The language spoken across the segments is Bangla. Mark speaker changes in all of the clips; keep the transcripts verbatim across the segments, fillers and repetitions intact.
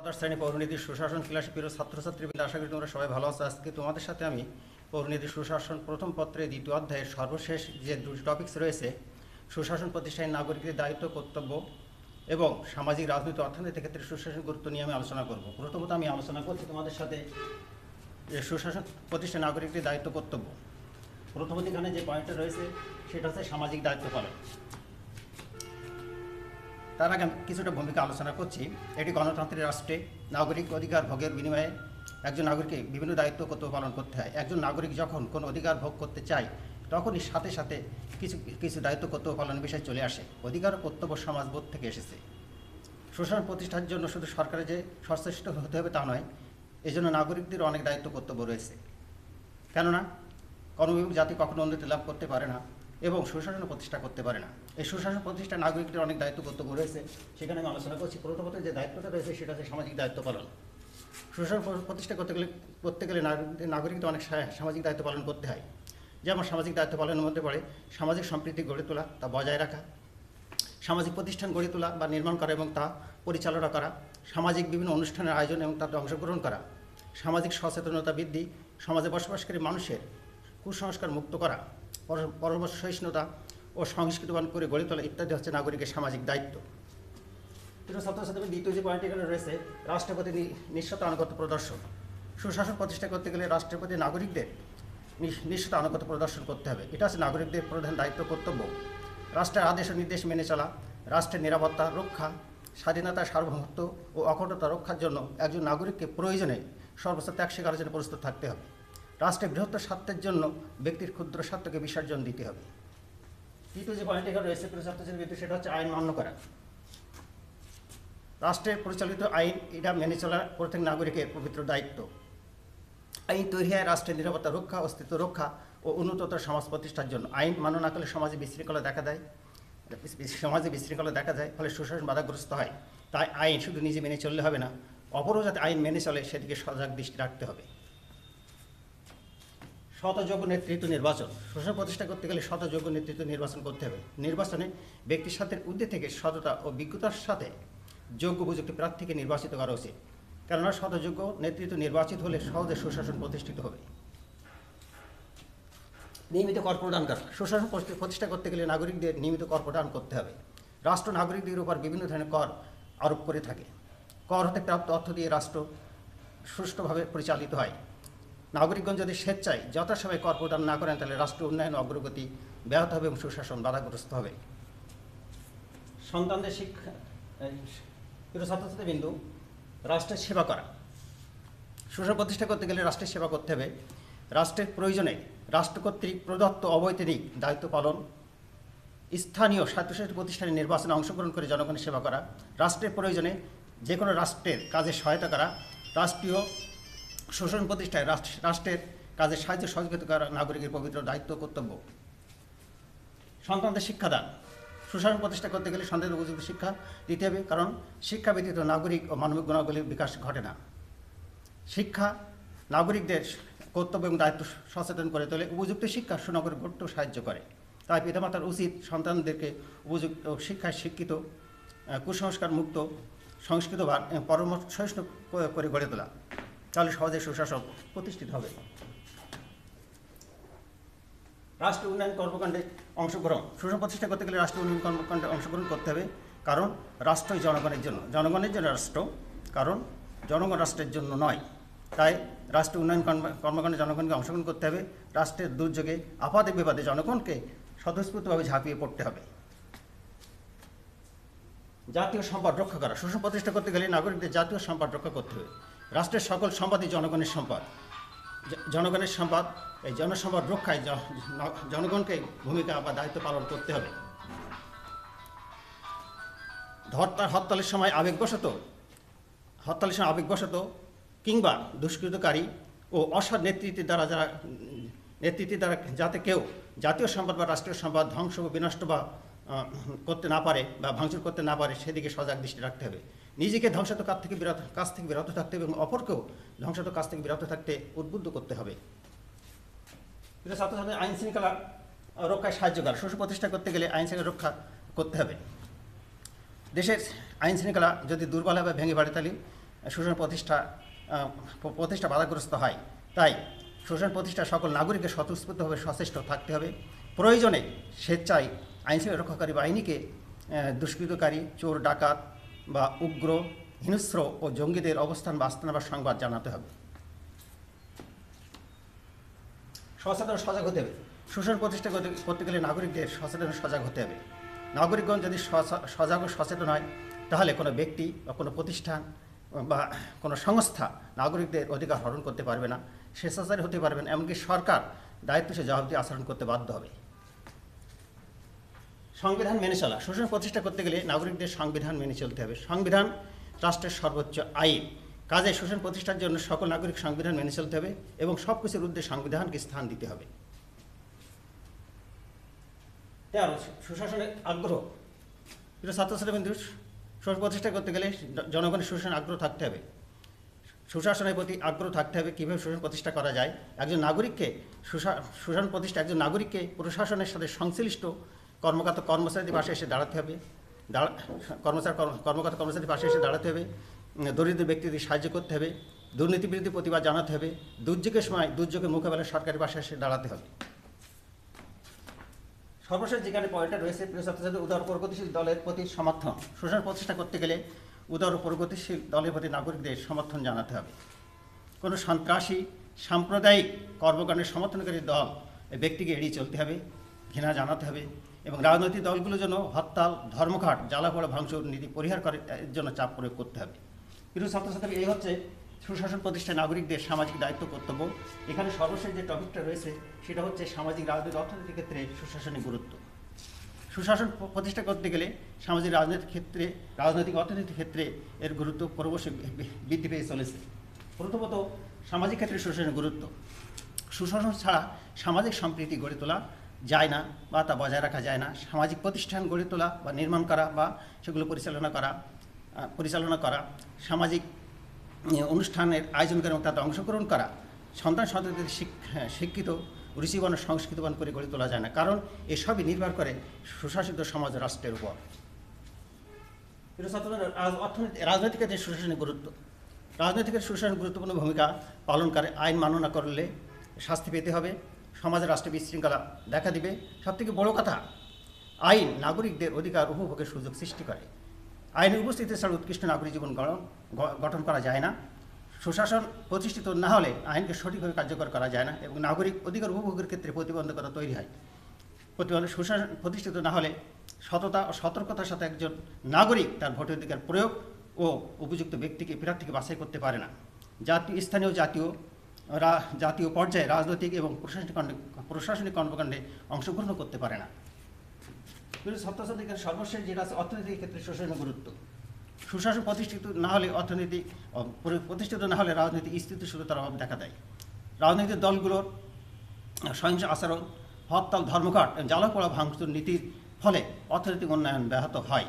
Speaker 1: দ্বাদশ শ্রেণী পৌরনীতি সুশাসন ক্লাসে প্রিয় ছাত্রছাত্রীবৃন্দ, আশা করি তোমরা সবাই ভালো আছো। আজকে তোমাদের সাথে আমি পৌরনীতি সুশাসন প্রথম পত্রে দ্বিতীয় অধ্যায়ের সর্বশেষ যে দুটি টপিকস রয়েছে, সুশাসন প্রতিষ্ঠায় নাগরিকদের দায়িত্ব, কর্তব্য এবং সামাজিক, রাজনৈতিক, অর্থনৈতিক ক্ষেত্রে সুশাসন গুরুত্ব নিয়ে আমি আলোচনা করব। প্রথমত আমি আলোচনা করছি তোমাদের সাথে যে সুশাসন প্রতিষ্ঠায় নাগরিকদের দায়িত্ব, কর্তব্য। প্রথমত এখানে যে পয়েন্টটা রয়েছে সেটা হচ্ছে সামাজিক দায়িত্ব পালন। তার আগে আমি কিছুটা ভূমিকা আলোচনা করছি। এটি গণতান্ত্রিক রাষ্ট্রে নাগরিক অধিকার ভোগের বিনিময়ে একজন নাগরিককে বিভিন্ন দায়িত্ব কর্তব্য পালন করতে হয়। একজন নাগরিক যখন কোনো অধিকার ভোগ করতে চায় তখনই সাথে সাথে কিছু কিছু দায়িত্ব কর্তব্য পালনের বিষয় চলে আসে। অধিকার ও কর্তব্য সমাজবোধ থেকে এসেছে। সুশাসন প্রতিষ্ঠার জন্য শুধু সরকারের যে সচেষ্ট হতে হবে তা নয়, এজন্য নাগরিকদের অনেক দায়িত্ব কর্তব্য রয়েছে। কেননা কর্মবিমুখ জাতি কখনো উন্নতি লাভ করতে পারে না এবং সুশাসন প্রতিষ্ঠা করতে পারে না। এই সুশাসন প্রতিষ্ঠা নাগরিকদের অনেক দায়িত্ব কর্তব্য রয়েছে, সেখানে আমি আলোচনা করছি। প্রথমত যে দায়িত্বটা রয়েছে সেটা হচ্ছে সামাজিক দায়িত্ব পালন। সুশাসন প্রতিষ্ঠা করতে গেলে করতে গেলে নাগরিকদের অনেক সামাজিক দায়িত্ব পালন করতে হয়। যেমন সামাজিক দায়িত্ব পালনের মধ্যে পড়ে সামাজিক সম্প্রীতি গড়ে তোলা, তা বজায় রাখা, সামাজিক প্রতিষ্ঠান গড়ে তোলা বা নির্মাণ করা এবং তা পরিচালনা করা, সামাজিক বিভিন্ন অনুষ্ঠানের আয়োজন এবং তাতে অংশগ্রহণ করা, সামাজিক সচেতনতা বৃদ্ধি, সমাজে বসবাসকারী মানুষের কুসংস্কার মুক্ত করা, পরামর্শ সহিষ্ণুতা ও সংস্কৃতিবান করে গড়ে তোলা ইত্যাদি হচ্ছে নাগরিকের সামাজিক দায়িত্ব। কিন্তু ছাত্রছাত্রীদের দ্বিতীয় যে পয়েন্ট এখানে রয়েছে, রাষ্ট্রের প্রতি নিঃস্বার্থ আনুগত্য প্রদর্শন। সুশাসন প্রতিষ্ঠা করতে গেলে রাষ্ট্রের প্রতি নাগরিকদের নিঃস্বার্থ আনুগত্য প্রদর্শন করতে হবে। এটা হচ্ছে নাগরিকদের প্রধান দায়িত্ব, কর্তব্য। রাষ্ট্রের আদেশ ও নির্দেশ মেনে চলা, রাষ্ট্রের নিরাপত্তা রক্ষা, স্বাধীনতা, সার্বভৌমত্ব ও অখণ্ডতা রক্ষার জন্য একজন নাগরিককে প্রয়োজনে সর্বোচ্চ ত্যাগ স্বীকারের জন্য প্রস্তুত থাকতে হবে। রাষ্ট্রের বৃহত্তর স্বার্থের জন্য ব্যক্তির ক্ষুদ্র স্বার্থকে বিসর্জন দিতে হবে। তৃতীয় যে পয়েন্ট এখানে রয়েছে ছাত্রছাত্রীদের ভিতরে, সেটা হচ্ছে আইন মান্য করা। রাষ্ট্রের পরিচালিত আইন এটা মেনে চলা প্রত্যেক নাগরিকের পবিত্র দায়িত্ব। আইন তৈরি হয় রাষ্ট্রের নিরাপত্তা রক্ষা, অস্তিত্ব রক্ষা ও উন্নততর সমাজ প্রতিষ্ঠার জন্য। আইন মান্য না করলে সমাজে বিশৃঙ্খলা দেখা দেয় সমাজে বিশৃঙ্খলা দেখা যায় ফলে সুশাসন বাধাগ্রস্ত হয়। তাই আইন শুধু নিজে মেনে চললে হবে না, অপরও যাতে আইন মেনে চলে সেদিকে সজাগ দৃষ্টি রাখতে হবে। শতযোগ্য নেতৃত্ব নির্বাচন। সুশাসন প্রতিষ্ঠা করতে গেলে শতযোগ্য নেতৃত্ব নির্বাচন করতে হবে। নির্বাচনে ব্যক্তির সাথে ঊর্ধ্বে থেকে সততা ও বিজ্ঞতার সাথে যোগ্য উপযুক্ত প্রার্থীকে নির্বাচিত করা উচিত। কেননা শতযোগ্য নেতৃত্ব নির্বাচিত হলে সহজে সুশাসন প্রতিষ্ঠিত হবে। নিয়মিত কর প্রদান করা। সুশাসন প্রতিষ্ঠা করতে গেলে নাগরিকদের নিয়মিত কর প্রদান করতে হবে। রাষ্ট্র নাগরিকদের উপর বিভিন্ন ধরনের কর আরোপ করে থাকে। কর হতে প্রাপ্ত অর্থ দিয়ে রাষ্ট্র সুষ্ঠুভাবে পরিচালিত হয়। নাগরিকগণ যদি স্বেচ্ছায় যথাসময়ে কর প্রদান না করেন তাহলে রাষ্ট্র উন্নয়ন অগ্রগতি ব্যাহত হবে এবং সুশাসন বাধাগ্রস্ত হবে। সন্তানদের শিক্ষা, প্রিয় ছাত্রছাত্রীবৃন্দু, রাষ্ট্রের সেবা করা। সুশাসন প্রতিষ্ঠা করতে গেলে রাষ্ট্রের সেবা করতে হবে। রাষ্ট্রের প্রয়োজনে রাষ্ট্র কর্তৃক প্রদত্ত অবৈতনিক দায়িত্ব পালন, স্থানীয় স্বায়ত্তশাসিত প্রতিষ্ঠানে নির্বাচনে অংশগ্রহণ করে জনগণের সেবা করা, রাষ্ট্রের প্রয়োজনে যে কোনো রাষ্ট্রের কাজে সহায়তা করা, রাষ্ট্রীয় শোষণ প্রতিষ্ঠায় রাষ্ট্রের কাজে সাহায্য সহযোগিতা করা নাগরিকের পবিত্র দায়িত্ব, কর্তব্য। সন্তানদের শিক্ষাদান। সুশাসন প্রতিষ্ঠা করতে গেলে সন্তানদের উপযুক্ত শিক্ষা দিতে হবে, কারণ শিক্ষা ব্যতীত নাগরিক ও মানবিক গুণাবলীর বিকাশ ঘটে না। শিক্ষা নাগরিকদের কর্তব্য এবং দায়িত্ব সচেতন করে তোলে। উপযুক্ত শিক্ষা সুনাগরিক গড়তেও সাহায্য করে। তাই পিতামাতার উচিত সন্তানদেরকে উপযুক্ত শিক্ষায় শিক্ষিত, কুসংস্কার মুক্ত, সংস্কৃতবান এবং পরামর্শ সহিষ্ণু করে গড়ে তোলা। তাহলে সহজে সুশাসন প্রতিষ্ঠিত হবে। রাষ্ট্র উন্নয়ন কর্মকাণ্ডে অংশগ্রহণ। সুশাসন প্রতিষ্ঠা করতে গেলে রাষ্ট্র উন্নয়ন কর্মকাণ্ডে অংশগ্রহণ করতে হবে, কারণ রাষ্ট্রই জনগণের জন্য। জনগণের জন্য রাষ্ট্র, কারণ জনগণ রাষ্ট্রের জন্য নয়। তাই রাষ্ট্র উন্নয়ন কর্মকাণ্ডে জনগণকে অংশগ্রহণ করতে হবে। রাষ্ট্রের দুর্যোগে, আপাদে বিপদে জনগণকে স্বতঃস্ফূর্তভাবে ঝাঁপিয়ে পড়তে হবে। জাতীয় সম্পদ রক্ষা করা। সুশাসন প্রতিষ্ঠা করতে গেলে নাগরিকদের জাতীয় সম্পদ রক্ষা করতে হবে। রাষ্ট্রের সকল সম্পদই জনগণের সম্পদ। জনগণের সম্পদ, এই জনসম্পদ রক্ষায় জনগণকে ভূমিকা বা দায়িত্ব পালন করতে হবে। হত্যা হরতালের সময় আবেগবশত হরতালের সময় আবেগবশত কিংবা দুষ্কৃতকারী ও অসৎ নেতৃত্বের দ্বারা যারা নেতৃত্বের দ্বারা যাতে কেউ জাতীয় সম্পদ বা রাষ্ট্রীয় সম্পদ ধ্বংস ও বিনষ্ট বা করতে না পারে বা ভাঙচুর করতে না পারে সেদিকে সজাগ দৃষ্টি রাখতে হবে। নিজেকে ধ্বংসাত্মক কাজ থেকে বিরত কাজ থেকে বিরত থাকতে হবে এবং অপরকেও ধ্বংসাত্মক কাজ থেকে বিরত থাকতে উদ্বুদ্ধ করতে হবে। ছাত্রছাত্রী আইন শৃঙ্খলা রক্ষায় সাহায্য করা। সুশাসন প্রতিষ্ঠা করতে গেলে আইন শৃঙ্খলা রক্ষা করতে হবে। দেশের আইন শৃঙ্খলা যদি দুর্বল হয় বা ভেঙে পড়ে তাহলে শোষণ প্রতিষ্ঠা আহ, প্রতিষ্ঠা বাধাগ্রস্ত হয়। তাই শোষণ প্রতিষ্ঠা সকল নাগরিকের স্বতঃস্ফূর্তভাবে সচেষ্ট থাকতে হবে। প্রয়োজনে স্বেচ্ছায় আইনশৃঙ্খলা রক্ষাকারী বাহিনীকে আহ, দুষ্কৃতকারী, চোর, ডাকাত বা উগ্র, হিংস্র ও জঙ্গিদের অবস্থান বা আস্তানা বা সংবাদ জানাতে হবে। সচেতন সজাগ হতে হবে। শোষণ প্রতিষ্ঠা করতে করতে গেলে নাগরিকদের সচেতন সজাগ হতে হবে। নাগরিকগণ যদি সজাগ ও সচেতন হয়, তাহলে কোনো ব্যক্তি বা কোনো প্রতিষ্ঠান বা কোনো সংস্থা নাগরিকদের অধিকার হরণ করতে পারবে না, স্বেচ্ছাচারী হতে পারবে না, এমনকি সরকার দায়িত্বশীল জবাবদিহি আচরণ করতে বাধ্য হবে। সংবিধান মেনে চলা। শোষণ প্রতিষ্ঠা করতে গেলে নাগরিকদের সংবিধান মেনে চলতে হবে। সংবিধান রাষ্ট্রের সর্বোচ্চ আইন। কাজে শোষণ প্রতিষ্ঠার জন্য সকল নাগরিক সংবিধান মেনে চলতে হবে এবং সব কিছুর ঊর্ধ্বে সংবিধানকে স্থান দিতে হবে। তেরো, সুশাসনের আগ্রহ। প্রিয় ছাত্রছাত্রীবৃন্দ, শোষণ প্রতিষ্ঠা করতে গেলে জনগণের সুশাসনের আগ্রহ থাকতে হবে। সুশাসনের প্রতি আগ্রহ থাকতে হবে। কীভাবে শোষণ প্রতিষ্ঠা করা যায়? একজন নাগরিককে শোষণ প্রতিষ্ঠা একজন নাগরিককে প্রশাসনের সাথে সংশ্লিষ্ট কর্মকর্তা কর্মচারীদের পাশে এসে দাঁড়াতে হবে। দাঁড়া কর্মচারী কর্মকর্তা কর্মচারীদের পাশে এসে দাঁড়াতে হবে। দরিদ্র ব্যক্তিদের সাহায্য করতে হবে। দুর্নীতি বিরোধী প্রতিবাদ জানাতে হবে। দুর্যোগের সময় দুর্যোগের মোকাবেলায় সরকারি পাশে এসে দাঁড়াতে হবে। সর্বশেষ যেখানে পয়েন্টটা রয়েছে, প্রিয় ছাত্রছাত্রী, উদার প্রগতিশীল দলের প্রতি সমর্থন। শোষণ প্রতিষ্ঠা করতে গেলে উদার প্রগতিশীল দলের প্রতি নাগরিকদের সমর্থন জানাতে হবে। কোনো সন্ত্রাসী, সাম্প্রদায়িক কর্মকাণ্ডের সমর্থনকারী দল ব্যক্তিকে এড়িয়ে চলতে হবে, ঘৃণা জানাতে হবে এবং রাজনৈতিক দলগুলোর জন্য হরতাল, ধর্মঘট, জ্বালাপোড়া, ভাঙচুর নীতি পরিহার করার জন্য চাপ প্রয়োগ করতে হবে। প্রিয় ছাত্রছাত্রী, এই হচ্ছে সুশাসন প্রতিষ্ঠায় নাগরিকদের সামাজিক দায়িত্ব কর্তব্য। এখানে সর্বশেষ যে টপিকটা রয়েছে সেটা হচ্ছে সামাজিক, রাজনৈতিক, অর্থনৈতিক ক্ষেত্রে সুশাসনের গুরুত্ব। সুশাসন প্রতিষ্ঠা করতে গেলে সামাজিক, রাজনৈতিক ক্ষেত্রে, রাজনৈতিক, অর্থনৈতিক ক্ষেত্রে এর গুরুত্ব ক্রমশ বৃদ্ধি পেয়ে চলেছে। প্রথমত, সামাজিক ক্ষেত্রে সুশাসনের গুরুত্ব। সুশাসন ছাড়া সামাজিক সম্প্রীতি গড়ে তোলা যায় না বা তা বজায় রাখা যায় না। সামাজিক প্রতিষ্ঠান গড়ে তোলা বা নির্মাণ করা বা সেগুলো পরিচালনা করা পরিচালনা করা সামাজিক অনুষ্ঠানের আয়োজন করে এবং তাতে অংশগ্রহণ করা সন্তান সন্ততিদের শিক্ষিত, রুচিবান, সংস্কৃতবান করে গড়ে তোলা যায় না, কারণ এসবই নির্ভর করে সুশাসিত সমাজ রাষ্ট্রের উপর। অর্থনৈতিক, রাজনৈতিক ক্ষেত্রে সুশাসনের গুরুত্ব। রাজনৈতিক সুশাসনের গুরুত্বপূর্ণ ভূমিকা পালন করে। আইন মান্য না করলে শাস্তি পেতে হবে, সমাজের রাষ্ট্রে বিশৃঙ্খলা দেখা দিবে। সবথেকে বড় কথা, আইন নাগরিকদের অধিকার উপভোগের সুযোগ সৃষ্টি করে। আইনের উপস্থিতি ছাড়া উৎকৃষ্ট নাগরিক জীবন গঠন করা যায় না। সুশাসন প্রতিষ্ঠিত না হলে আইনকে সঠিকভাবে কার্যকর করা যায় না এবং নাগরিক অধিকার উপভোগের ক্ষেত্রে প্রতিবন্ধকতা তৈরি হয়। প্রতিবন্ধক সুশাসন প্রতিষ্ঠিত না হলে সততা ও সতর্কতার সাথে একজন নাগরিক তার ভোটাধিকার প্রয়োগ ও উপযুক্ত ব্যক্তিকে প্রার্থীকে বাছাই করতে পারে না। জাতীয়, স্থানীয়, জাতীয় জাতীয় পর্যায়ে রাজনৈতিক এবং প্রশাসনিক প্রশাসনিক কর্মকাণ্ডে অংশগ্রহণ করতে পারে না। ছাত্রছাত্রীদের সর্বশেষ যেটা আছে অর্থনৈতিক ক্ষেত্রে সুশাসনের গুরুত্ব। সুশাসন প্রতিষ্ঠিত না হলে অর্থনীতি প্রতিষ্ঠিত না হলে রাজনৈতিক স্থিতিশীলতার অভাব দেখা দেয়। রাজনৈতিক দলগুলোর সহিংস আচরণ, হরতাল, ধর্মঘট, জ্বালাপোড়া, ভাঙচুর নীতির ফলে অর্থনৈতিক উন্নয়ন ব্যাহত হয়।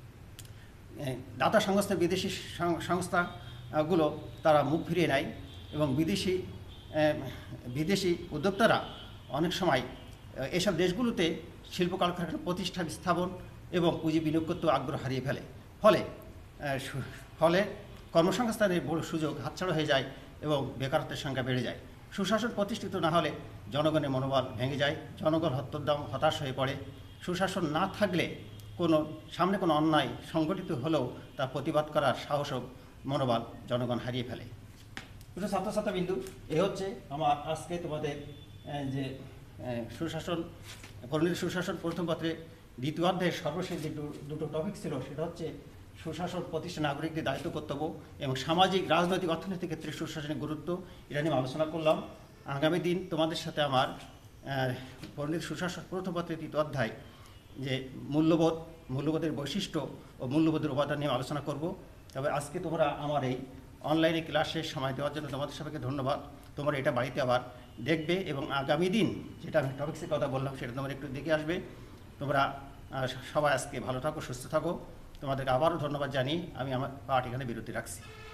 Speaker 1: দাতা সংস্থা, বিদেশি সংস্থাগুলো তারা মুখ ফিরিয়ে নেয় এবং বিদেশি বিদেশি উদ্যোক্তারা অনেক সময় এসব দেশগুলোতে শিল্প কলকারখানা প্রতিষ্ঠান স্থাপন এবং পুঁজি বিনিয়োগ করতে আগ্রহ হারিয়ে ফেলে। ফলে ফলে কর্মসংস্থানের বড় সুযোগ হাতছাড়া হয়ে যায় এবং বেকারত্বের সংখ্যা বেড়ে যায়। সুশাসন প্রতিষ্ঠিত না হলে জনগণের মনোবল ভেঙে যায়, জনগণ হত্যোদ্যম, হতাশ হয়ে পড়ে। সুশাসন না থাকলে কোনো সামনে কোনো অন্যায় সংগঠিত হলেও তা প্রতিবাদ করার সাহস ও মনোবল জনগণ হারিয়ে ফেলে। প্রিয় ছাত্রছাত্রীবৃন্দ, এ হচ্ছে আমার আজকে তোমাদের যে সুশাসন, পরিণতি সুশাসন প্রথম পত্রে দ্বিতীয় অধ্যায়ের সর্বশেষ যে দুটো টপিক ছিল সেটা হচ্ছে সুশাসন প্রতিষ্ঠা, নাগরিকদের দায়িত্ব কর্তব্য এবং সামাজিক, রাজনৈতিক, অর্থনৈতিক ক্ষেত্রে সুশাসনের গুরুত্ব, এটা নিয়ে আলোচনা করলাম। আগামী দিন তোমাদের সাথে আমার পরিণতি সুশাসন প্রথম পত্রের তৃতীয় অধ্যায় যে মূল্যবোধ, মূল্যবোধের বৈশিষ্ট্য ও মূল্যবোধের উপাদান নিয়ে আলোচনা করব। তবে আজকে তোমরা আমার এই অনলাইনে ক্লাসে সময় দেওয়ার জন্য তোমাদের সবাইকে ধন্যবাদ। তোমরা এটা বাড়িতে আবার দেখবে এবং আগামী দিন যেটা আমি টপিক্সের কথা বললাম সেটা তোমরা একটু দেখে আসবে। তোমরা সবাই আজকে ভালো থাকো, সুস্থ থাকো। তোমাদেরকে আবারও ধন্যবাদ জানিয়ে আমি আমার পাঠ এখানে বিরতি রাখছি।